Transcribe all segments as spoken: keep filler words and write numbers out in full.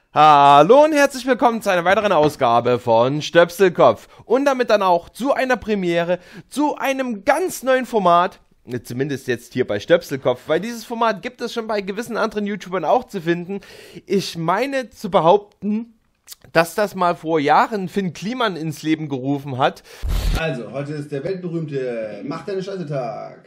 Hallo und herzlich willkommen zu einer weiteren Ausgabe von Stöpselkopf und damit dann auch zu einer Premiere, zu einem ganz neuen Format, zumindest jetzt hier bei Stöpselkopf, weil dieses Format gibt es schon bei gewissen anderen YouTubern auch zu finden. Ich meine zu behaupten, dass das mal vor Jahren Finn Kliman ins Leben gerufen hat. Also, heute ist der weltberühmte Mach deine Scheiße Tag.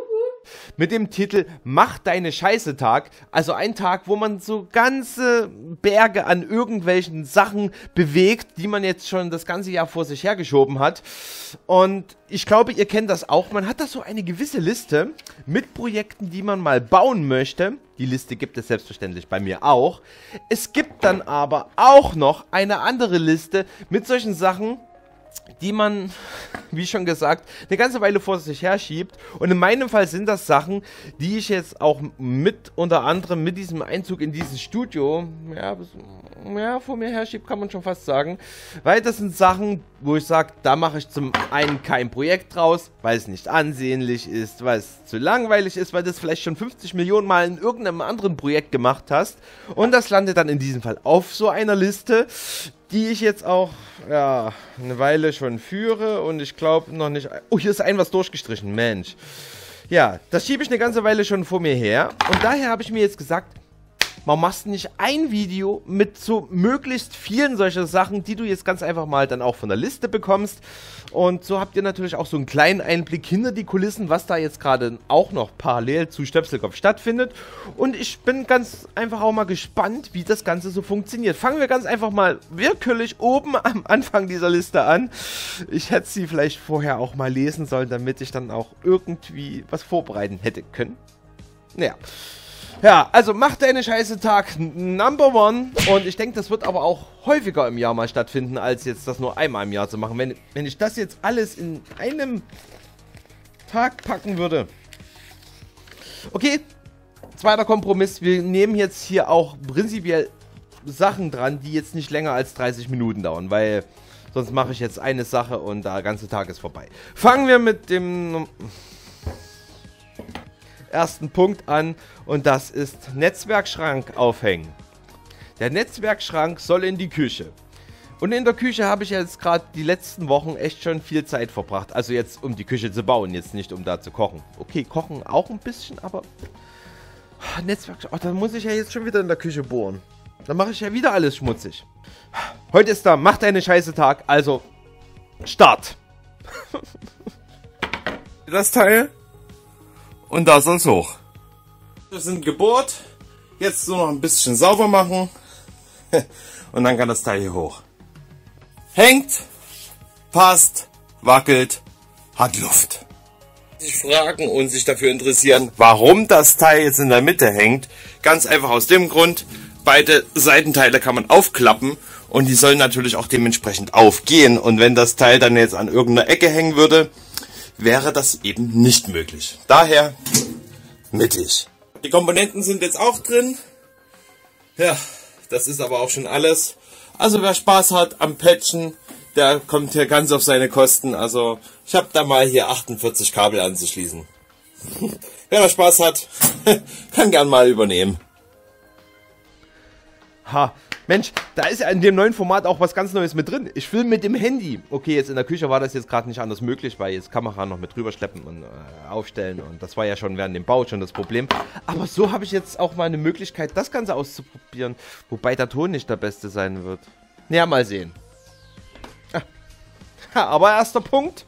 Mit dem Titel Mach deine Scheiße Tag, also ein Tag, wo man so ganze Berge an irgendwelchen Sachen bewegt, die man jetzt schon das ganze Jahr vor sich hergeschoben hat. Und ich glaube, ihr kennt das auch, man hat da so eine gewisse Liste mit Projekten, die man mal bauen möchte. Die Liste gibt es selbstverständlich bei mir auch. Es gibt dann aber auch noch eine andere Liste mit solchen Sachen, die man, wie schon gesagt, eine ganze Weile vor sich herschiebt. Und in meinem Fall sind das Sachen, die ich jetzt auch mit, unter anderem mit diesem Einzug in dieses Studio, ja, ja vor mir herschiebe, kann man schon fast sagen. Weil das sind Sachen, wo ich sage, da mache ich zum einen kein Projekt draus, weil es nicht ansehnlich ist, weil es zu langweilig ist, weil du es vielleicht schon fünfzig Millionen Mal in irgendeinem anderen Projekt gemacht hast. Und das landet dann in diesem Fall auf so einer Liste, die ich jetzt auch, ja, eine Weile schon führe und ich glaube noch nicht... Oh, hier ist ein was durchgestrichen, Mensch. Ja, das schiebe ich eine ganze Weile schon vor mir her und daher habe ich mir jetzt gesagt, warum machst du nicht ein Video mit so möglichst vielen solcher Sachen, die du jetzt ganz einfach mal dann auch von der Liste bekommst. Und so habt ihr natürlich auch so einen kleinen Einblick hinter die Kulissen, was da jetzt gerade auch noch parallel zu Stöpselkopf stattfindet. Und ich bin ganz einfach auch mal gespannt, wie das Ganze so funktioniert. Fangen wir ganz einfach mal willkürlich oben am Anfang dieser Liste an. Ich hätte sie vielleicht vorher auch mal lesen sollen, damit ich dann auch irgendwie was vorbereiten hätte können. Naja. Ja, also mach deine Scheiße Tag Number One. Und ich denke, das wird aber auch häufiger im Jahr mal stattfinden, als jetzt das nur einmal im Jahr zu machen. Wenn, wenn ich das jetzt alles in einem Tag packen würde. Okay, zweiter Kompromiss. Wir nehmen jetzt hier auch prinzipiell Sachen dran, die jetzt nicht länger als dreißig Minuten dauern, weil sonst mache ich jetzt eine Sache und der ganze Tag ist vorbei. Fangen wir mit dem ersten Punkt an und das ist Netzwerkschrank aufhängen. Der Netzwerkschrank soll in die Küche. Und in der Küche habe ich jetzt gerade die letzten Wochen echt schon viel Zeit verbracht. Also jetzt um die Küche zu bauen, jetzt nicht um da zu kochen. Okay, kochen auch ein bisschen, aber Netzwerkschrank, oh, da muss ich ja jetzt schon wieder in der Küche bohren. Dann mache ich ja wieder alles schmutzig. Heute ist da Mach deine Scheiße Tag, also Start. Das Teil. Und da soll's hoch. Wir sind gebohrt. Jetzt nur noch ein bisschen sauber machen. Und dann kann das Teil hier hoch. Hängt, passt, wackelt, hat Luft. Sich fragen und sich dafür interessieren, warum das Teil jetzt in der Mitte hängt. Ganz einfach aus dem Grund, beide Seitenteile kann man aufklappen. Und die sollen natürlich auch dementsprechend aufgehen. Und wenn das Teil dann jetzt an irgendeiner Ecke hängen würde, wäre das eben nicht möglich. Daher mittig. Die Komponenten sind jetzt auch drin. Ja, das ist aber auch schon alles. Also wer Spaß hat am Patchen, der kommt hier ganz auf seine Kosten. Also ich habe da mal hier achtundvierzig Kabel anzuschließen. Wer da Spaß hat, kann gern mal übernehmen. Ha. Mensch, da ist ja in dem neuen Format auch was ganz Neues mit drin. Ich filme mit dem Handy. Okay, jetzt in der Küche war das jetzt gerade nicht anders möglich, weil jetzt Kamera noch mit drüber schleppen und äh, aufstellen. Und das war ja schon während dem Bau schon das Problem. Aber so habe ich jetzt auch mal eine Möglichkeit, das Ganze auszuprobieren. Wobei der Ton nicht der beste sein wird. Naja, mal sehen. Ah. Aber erster Punkt.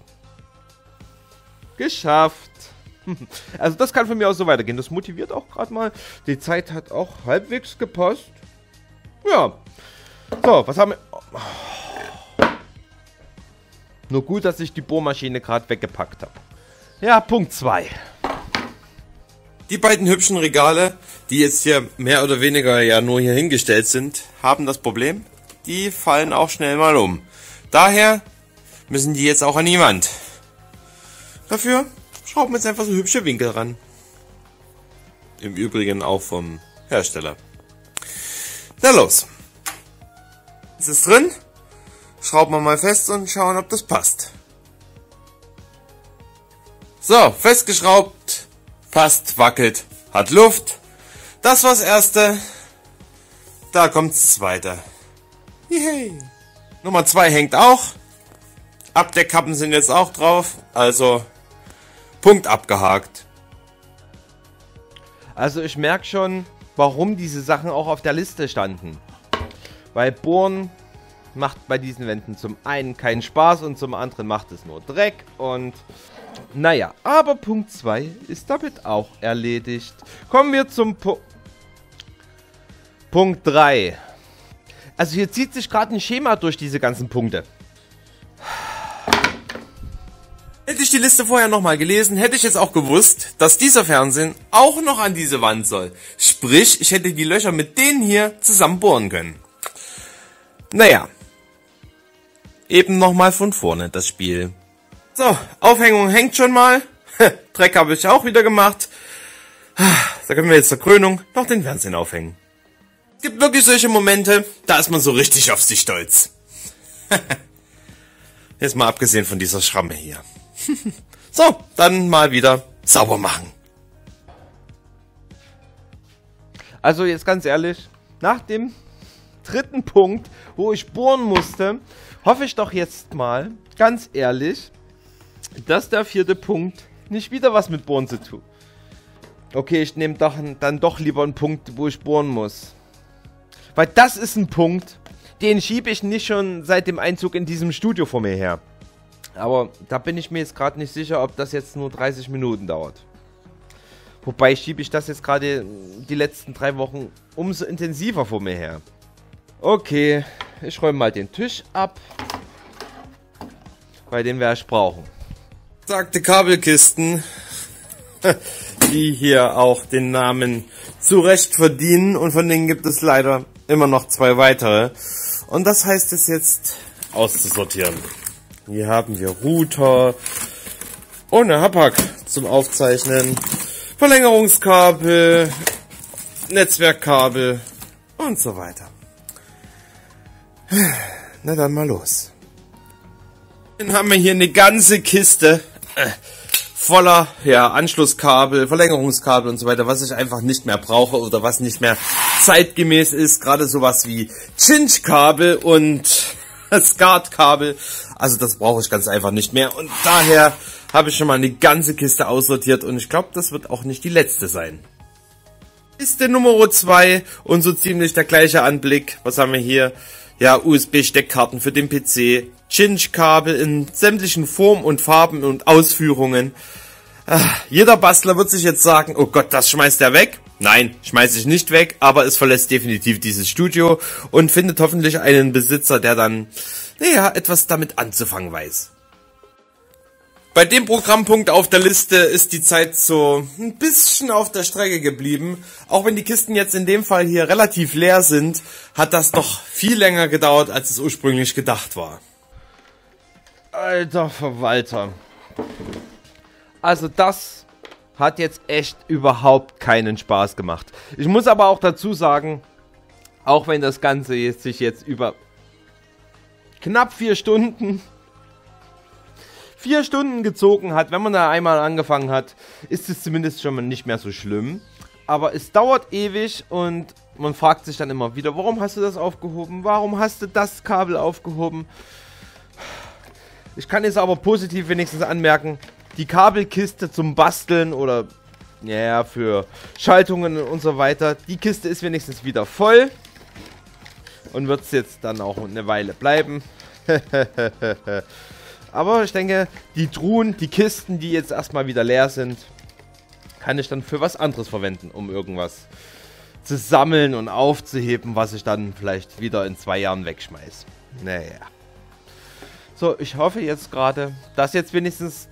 Geschafft. Also das kann von mir aus so weitergehen. Das motiviert auch gerade mal. Die Zeit hat auch halbwegs gepasst. Ja. So, was haben wir... Oh. Nur gut, dass ich die Bohrmaschine gerade weggepackt habe. Ja, Punkt zwei. Die beiden hübschen Regale, die jetzt hier mehr oder weniger ja nur hier hingestellt sind, haben das Problem, die fallen auch schnell mal um. Daher müssen die jetzt auch an die Wand. Dafür schrauben wir jetzt einfach so hübsche Winkel ran. Im Übrigen auch vom Hersteller. Na los. Ist es drin? Schrauben wir mal fest und schauen, ob das passt. So, festgeschraubt, passt, wackelt, hat Luft. Das war das Erste. da kommt's zweite. Yay. Nummer zwei hängt auch. Abdeckkappen sind jetzt auch drauf. Also, Punkt abgehakt. Also ich merke schon, warum diese Sachen auch auf der Liste standen. Weil Bohren macht bei diesen Wänden zum einen keinen Spaß und zum anderen macht es nur Dreck. Und naja, aber Punkt zwei ist damit auch erledigt. Kommen wir zum Pu Punkt drei. Also hier zieht sich gerade ein Schema durch diese ganzen Punkte. Hätte ich die Liste vorher nochmal gelesen, hätte ich jetzt auch gewusst, dass dieser Fernsehen auch noch an diese Wand soll. Sprich, ich hätte die Löcher mit denen hier zusammen bohren können. Naja. Eben nochmal von vorne das Spiel. So, Aufhängung hängt schon mal. Dreck habe ich auch wieder gemacht. Da können wir jetzt zur Krönung noch den Fernsehen aufhängen. Es gibt wirklich solche Momente, da ist man so richtig auf sich stolz. Jetzt mal abgesehen von dieser Schramme hier. So, dann mal wieder sauber machen. Also jetzt ganz ehrlich, nach dem dritten Punkt, wo ich bohren musste, hoffe ich doch jetzt mal, ganz ehrlich, dass der vierte Punkt nicht wieder was mit Bohren zu tun. Okay, ich nehme doch, dann doch lieber einen Punkt, wo ich bohren muss. Weil das ist ein Punkt, den schiebe ich nicht schon seit dem Einzug in diesem Studio vor mir her. Aber da bin ich mir jetzt gerade nicht sicher, ob das jetzt nur dreißig Minuten dauert. Wobei schiebe ich das jetzt gerade die letzten drei Wochen umso intensiver vor mir her. Okay, ich räume mal den Tisch ab. Weil den werde ich brauchen. Sagte Kabelkisten, die hier auch den Namen zu Recht verdienen. Und von denen gibt es leider immer noch zwei weitere. Und das heißt es jetzt auszusortieren. Hier haben wir Router ohne Hapag zum Aufzeichnen, Verlängerungskabel, Netzwerkkabel und so weiter. Na dann mal los. Dann haben wir hier eine ganze Kiste äh, voller ja, Anschlusskabel, Verlängerungskabel und so weiter, was ich einfach nicht mehr brauche oder was nicht mehr zeitgemäß ist. Gerade sowas wie Cinch-Kabel und SCART-Kabel. Also das brauche ich ganz einfach nicht mehr. Und daher habe ich schon mal eine ganze Kiste aussortiert. Und ich glaube, das wird auch nicht die letzte sein. Kiste Nummer zwei und so ziemlich der gleiche Anblick. Was haben wir hier? Ja, U S B-Steckkarten für den P C. Cinch-Kabel in sämtlichen Formen und Farben und Ausführungen. Ach, jeder Bastler wird sich jetzt sagen, oh Gott, das schmeißt er weg. Nein, schmeiße ich nicht weg, aber es verlässt definitiv dieses Studio und findet hoffentlich einen Besitzer, der dann, naja, etwas damit anzufangen weiß. Bei dem Programmpunkt auf der Liste ist die Zeit so ein bisschen auf der Strecke geblieben. Auch wenn die Kisten jetzt in dem Fall hier relativ leer sind, hat das doch viel länger gedauert, als es ursprünglich gedacht war. Alter Verwalter. Also das hat jetzt echt überhaupt keinen Spaß gemacht. Ich muss aber auch dazu sagen, auch wenn das Ganze jetzt sich jetzt über knapp vier Stunden, vier Stunden gezogen hat, wenn man da einmal angefangen hat, ist es zumindest schon mal nicht mehr so schlimm. Aber es dauert ewig und man fragt sich dann immer wieder, warum hast du das aufgehoben? Warum hast du das Kabel aufgehoben? Ich kann jetzt aber positiv wenigstens anmerken, die Kabelkiste zum Basteln oder ja, für Schaltungen und so weiter, die Kiste ist wenigstens wieder voll und wird es jetzt dann auch eine Weile bleiben. Aber ich denke, die Truhen, die Kisten, die jetzt erstmal wieder leer sind, kann ich dann für was anderes verwenden, um irgendwas zu sammeln und aufzuheben, was ich dann vielleicht wieder in zwei Jahren wegschmeiße. Naja. So, ich hoffe jetzt gerade, dass jetzt wenigstens...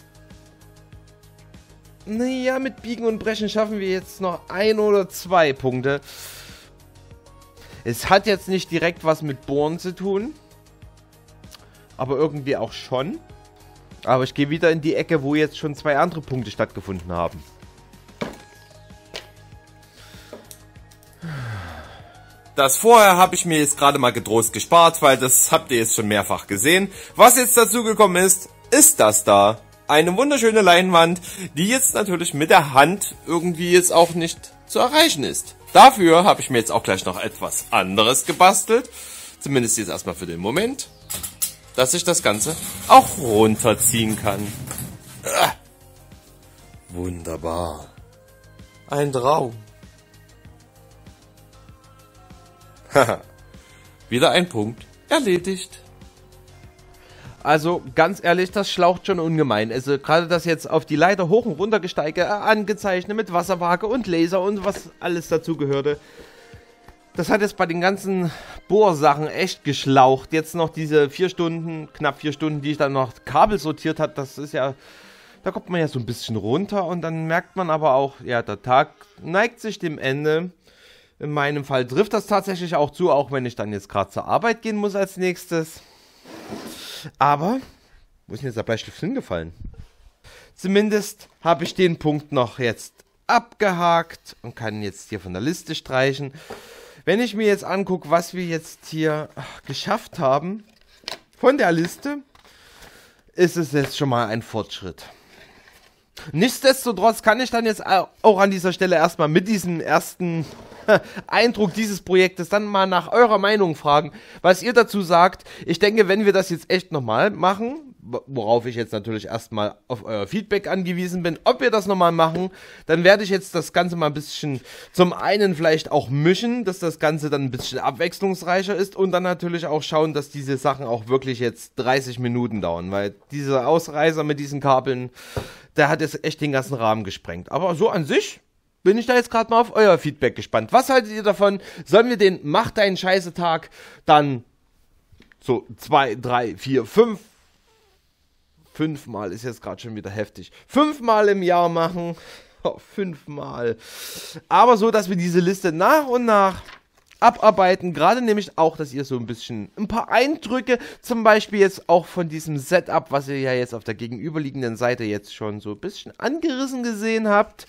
Naja, mit Biegen und Brechen schaffen wir jetzt noch ein oder zwei Punkte. Es hat jetzt nicht direkt was mit Bohren zu tun. Aber irgendwie auch schon. Aber ich gehe wieder in die Ecke, wo jetzt schon zwei andere Punkte stattgefunden haben. Das vorher habe ich mir jetzt gerade mal getrost gespart, weil das habt ihr jetzt schon mehrfach gesehen. Was jetzt dazu gekommen ist, ist das da. eine wunderschöne Leinwand, die jetzt natürlich mit der Hand irgendwie jetzt auch nicht zu erreichen ist. Dafür habe ich mir jetzt auch gleich noch etwas anderes gebastelt, zumindest jetzt erstmal für den Moment, dass ich das Ganze auch runterziehen kann. Ah, wunderbar. Ein Traum. Haha. Wieder ein Punkt erledigt. Also ganz ehrlich, das schlaucht schon ungemein. Also gerade das jetzt auf die Leiter hoch und runter gesteige, äh, angezeichnet mit Wasserwaage und Laser und was alles dazu gehörte. Das hat jetzt bei den ganzen Bohrsachen echt geschlaucht. Jetzt noch diese vier Stunden, knapp vier Stunden, die ich dann noch Kabel sortiert habe, das ist ja, da kommt man ja so ein bisschen runter und dann merkt man aber auch, ja, der Tag neigt sich dem Ende. In meinem Fall trifft das tatsächlich auch zu, auch wenn ich dann jetzt gerade zur Arbeit gehen muss als nächstes. Aber, wo ist denn jetzt der Bleistift hingefallen? Zumindest habe ich den Punkt noch jetzt abgehakt und kann jetzt hier von der Liste streichen. Wenn ich mir jetzt angucke, was wir jetzt hier ach, geschafft haben von der Liste, ist es jetzt schon mal ein Fortschritt. Nichtsdestotrotz kann ich dann jetzt auch an dieser Stelle erstmal mit diesem ersten Eindruck dieses Projektes dann mal nach eurer Meinung fragen, was ihr dazu sagt. Ich denke, wenn wir das jetzt echt nochmal machen, worauf ich jetzt natürlich erstmal auf euer Feedback angewiesen bin, ob wir das nochmal machen, dann werde ich jetzt das Ganze mal ein bisschen zum einen vielleicht auch mischen, dass das Ganze dann ein bisschen abwechslungsreicher ist und dann natürlich auch schauen, dass diese Sachen auch wirklich jetzt dreißig Minuten dauern, weil dieser Ausreißer mit diesen Kabeln, der hat jetzt echt den ganzen Rahmen gesprengt. Aber so an sich bin ich da jetzt gerade mal auf euer Feedback gespannt. Was haltet ihr davon? Sollen wir den Mach deinen Scheiße-Tag dann so zwei, drei, vier, fünf, fünfmal ist jetzt gerade schon wieder heftig, fünfmal im Jahr machen? Oh, fünfmal. Aber so, dass wir diese Liste nach und nach abarbeiten. Gerade nämlich auch, dass ihr so ein bisschen ein paar Eindrücke, zum Beispiel jetzt auch von diesem Setup, was ihr ja jetzt auf der gegenüberliegenden Seite jetzt schon so ein bisschen angerissen gesehen habt,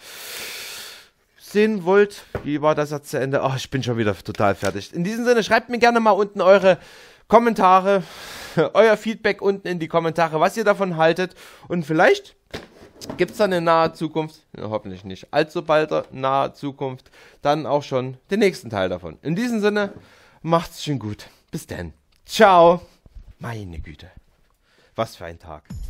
sehen wollt. Wie war das jetzt zu Ende? Oh, ich bin schon wieder total fertig. In diesem Sinne, schreibt mir gerne mal unten eure Kommentare, euer Feedback unten in die Kommentare, was ihr davon haltet. Und vielleicht gibt es dann in naher Zukunft, ja, hoffentlich nicht allzu bald, naher Zukunft, dann auch schon den nächsten Teil davon. In diesem Sinne, macht's schön gut. Bis dann. Ciao. Meine Güte. Was für ein Tag.